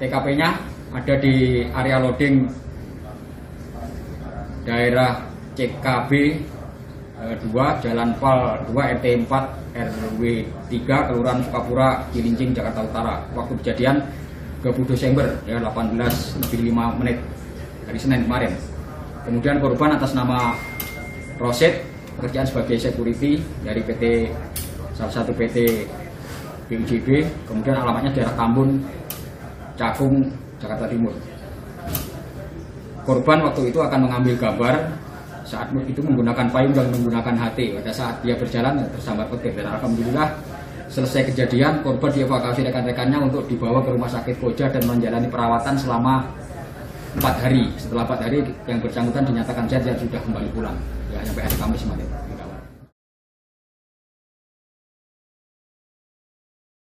TKP-nya ada di area loading daerah CKB 2 Jalan Pal 2 RT 4 RW 3 Kelurahan Sukapura, Cilincing, Jakarta Utara. Waktu kejadian 20 Desember ya 18:05 hari Senin kemarin. Kemudian korban atas nama Rosid, pekerjaan sebagai security dari salah satu PT BUJB, kemudian alamatnya daerah Tambun, Cakung, Jakarta Timur. Korban waktu itu akan mengambil gambar saat itu menggunakan payung dan menggunakan HT. Pada saat dia berjalan tersambar petir, dan alhamdulillah selesai kejadian korban dievakuasi rekan-rekannya untuk dibawa ke rumah sakit Koja dan menjalani perawatan selama 4 hari. Setelah 4 hari yang bersangkutan dinyatakan sehat dan sudah kembali pulang. Ya, sampai hari Kamis kemarin.